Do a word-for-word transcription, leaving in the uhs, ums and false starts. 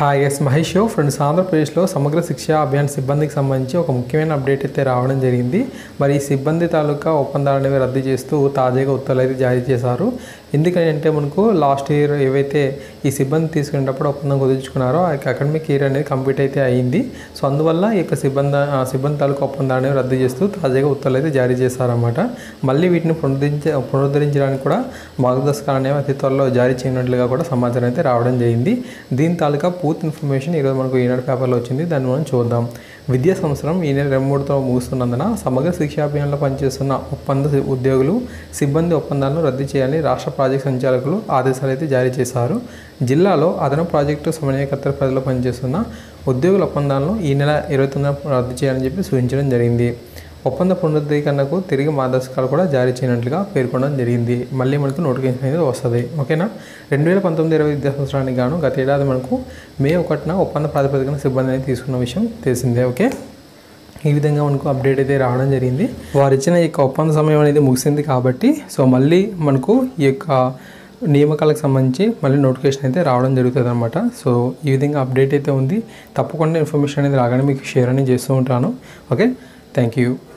Hi S Mahesh show friends. ఆంధ్రప్రదేశ్లో సమగ్ర శిక్ష అభియాన్ సిబ్బందికి సంబంధించి ఒక ముఖ్యమైన అప్డేట్ అయితే రావడం జరిగింది. మరి ఈ సిబ్బంది తాలూకా ఒప్పందాలు అనేవి రద్దు చేస్తూ తాజాగా ఉత్తర్వులు అయితే జారీ చేశారు. ఎందుకంటే మనకు లాస్ట్ ఇయర్ ఏవైతే ఈ సిబ్బంది తీసుకునేటప్పుడు ఒప్పందం కుదుర్చుకున్నారో ఆ అకాడమిక్ ఇయర్ అనేది కంప్లీట్ అయితే అయ్యింది. సో అందువల్ల ఈ యొక్క సిబ్బంది సిబ్బంది తాలూకా ఒప్పందాలు అనేవి రద్దు చేస్తూ తాజాగా ఉత్తర్వులు అయితే జారీ చేశారన్నమాట. మళ్ళీ వీటిని పునరుద్ధరించ పునరుద్ధరించడానికి కూడా మార్గదర్శకాలు అనేవి అతి త్వరలో జారీ చేయనట్లుగా కూడా సమాచారం అయితే రావడం జరిగింది. దీని తాలూకా పూర్తి ఇన్ఫర్మేషన్ ఈరోజు మనకు ఈనాడు పేపర్లో వచ్చింది. దాన్ని మనం చూద్దాం. విద్యా సంవత్సరం ఈ నెల రెండు మూడుతో ముగుస్తున్నందున సమగ్ర శిక్షా అభియాన్లో పనిచేస్తున్న ఒప్పంద ఉద్యోగులు సిబ్బంది ఒప్పందాలను రద్దు చేయాలని రాష్ట్ర ప్రాజెక్టు సంచాలకులు ఆదేశాలు అయితే జారీ చేశారు. జిల్లాలో అదనపు ప్రాజెక్టు సమన్వయకర్తల పరిధిలో పనిచేస్తున్న ఉద్యోగుల ఒప్పందాలను ఈ నెల ఇరవై తొమ్మిదిన రద్దు చేయాలని చెప్పి సూచించడం జరిగింది. ఒప్పంద పునరుద్ధరణకు తిరిగి మార్గదర్శకాలు కూడా జారీ చేయనట్లుగా పేర్కొనడం జరిగింది. మళ్ళీ మనకు నోటిఫికేషన్ అనేది వస్తుంది. ఓకేనా. రెండు వేల పంతొమ్మిది ఇరవై విద్యా సంవత్సరానికి గాను గత ఏడాది మనకు మే ఒకటిన ఒప్పంద ప్రాతిపదికన సిబ్బంది అనేది తీసుకున్న విషయం తెలిసిందే. ఓకే, ఈ విధంగా మనకు అప్డేట్ అయితే రావడం జరిగింది. వారు ఇచ్చిన ఈ యొక్క ఒప్పంద సమయం అనేది ముగిసింది కాబట్టి సో మళ్ళీ మనకు ఈ యొక్క నియామకాలకు సంబంధించి మళ్ళీ నోటిఫికేషన్ అయితే రావడం జరుగుతుంది అనమాట. సో ఈ విధంగా అప్డేట్ అయితే ఉంది. తప్పకుండా ఇన్ఫర్మేషన్ అనేది రాగానే మీకు షేర్ అనేది చేస్తూ ఉంటాను. Okay, thank you.